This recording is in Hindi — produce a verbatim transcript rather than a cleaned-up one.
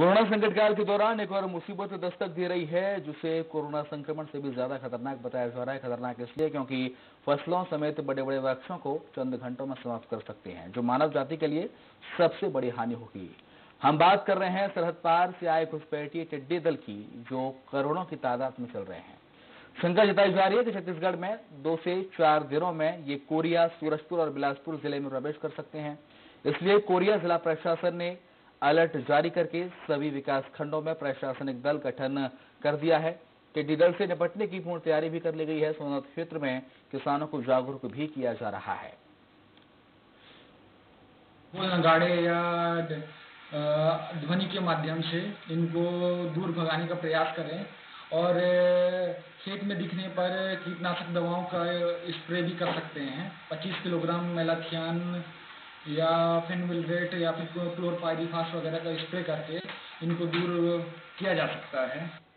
कोरोना संकट काल के दौरान एक और मुसीबत दस्तक दे रही है, जिसे कोरोना संक्रमण से भी ज्यादा खतरनाक बताया जा रहा है। खतरनाक इसलिए क्योंकि फसलों समेत बड़े बड़े वृक्षों को चंद घंटों में समाप्त कर सकते हैं, जो मानव जाति के लिए सबसे बड़ी हानि होगी। हम बात कर रहे हैं सरहद पार से आए घुसपैठिए टिड्डी दल की, जो करोड़ों की तादाद में चल रहे हैं। शंका जताई जा रही है कि छत्तीसगढ़ में दो से चार दिनों में ये कोरिया, सूरजपुर और बिलासपुर जिले में प्रवेश कर सकते हैं। इसलिए कोरिया जिला प्रशासन ने अलर्ट जारी करके सभी विकास खंडों में प्रशासनिक दल गठन कर दिया है। टिड्डी दल से निपटने की पूर्ण तैयारी भी कर ली गई है। सोनभद्र क्षेत्र में किसानों को जागरूक भी किया जा रहा है। गाड़े या ध्वनि के माध्यम से इनको दूर भगाने का प्रयास करें और खेत में दिखने पर कीटनाशक दवाओं का स्प्रे भी कर सकते हैं। पच्चीस किलोग्राम मेलाथियान या फेनविलरेट या फिर क्लोरपाइरीफास वगैरह का स्प्रे करके इनको दूर किया जा सकता है।